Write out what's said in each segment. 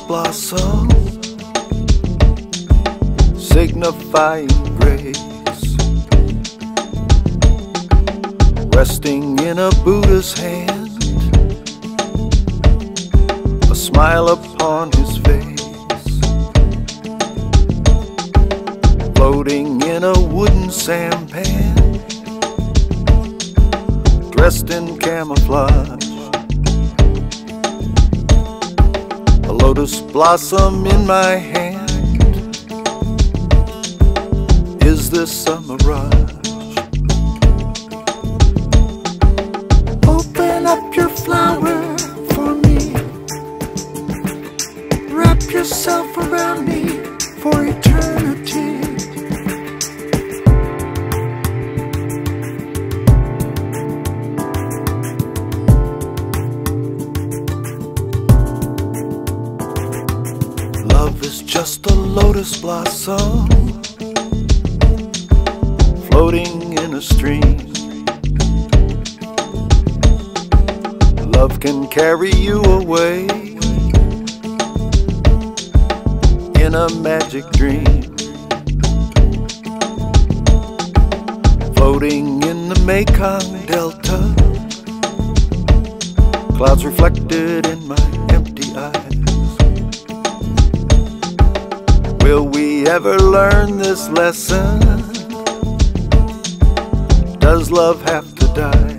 blossom, signifying grace, resting in a Buddha's hand, a smile upon his face, floating in a wooden sampan, dressed in camouflage, a lotus blossom in my hand. Is this a mirage? Open up your flower for me, wrap yourself around me for eternity. Love is just a lotus blossom, floating in a stream. Love can carry you away in a magic dream, floating in the Mekong Delta, clouds reflected in my empty eyes. Will we ever learn this lesson? Does love have to die?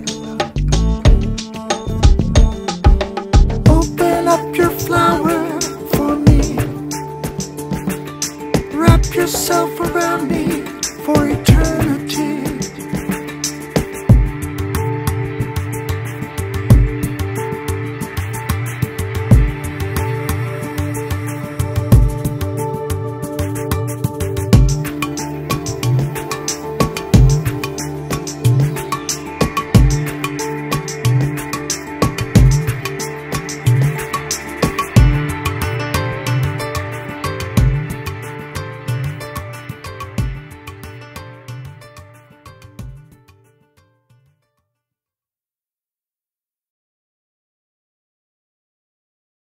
Open up your flower for me, wrap yourself around me